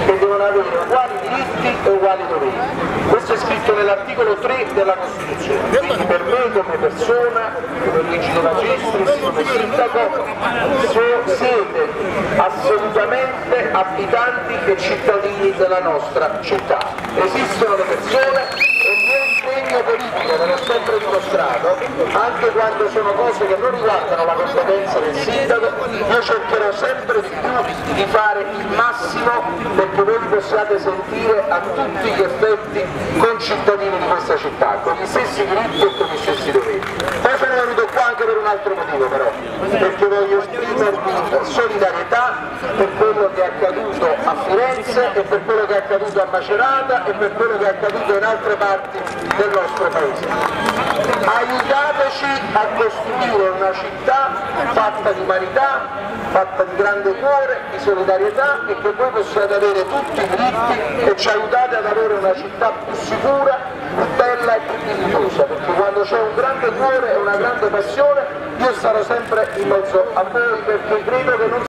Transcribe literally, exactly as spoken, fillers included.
che devono avere uguali diritti e uguali doveri. Questo è scritto nell'articolo tre della Costituzione, quindi per me come persona, come Luigi De Magistris, come sindaco, so, siete assolutamente abitanti e cittadini della nostra città. Esistono le persone e il mio impegno politico, ve l'ho sempre dimostrato, anche quando sono cose che non riguardano la competenza del sindaco, io cercherò sempre di più di fare il massimo perché voi possiate sentire a tutti gli effetti concittadini di questa città, con gli stessi diritti e con gli stessi doveri. Poi sono venuto qua anche per un altro motivo però, perché voglio esprimervi solidarietà per quello che è accaduto a Firenze e per quello che è accaduto a Macerata e per quello che è accaduto in altre parti del nostro paese. Aiutateci a costruire una città fatta di umanità, fatta di grande cuore, di solidarietà e che voi possiate avere tutti i diritti e ci aiutate ad avere una città più sicura, più bella e più dignitosa, perché quando c'è un grande cuore e una grande passione io sarò sempre in mezzo a voi perché credo che non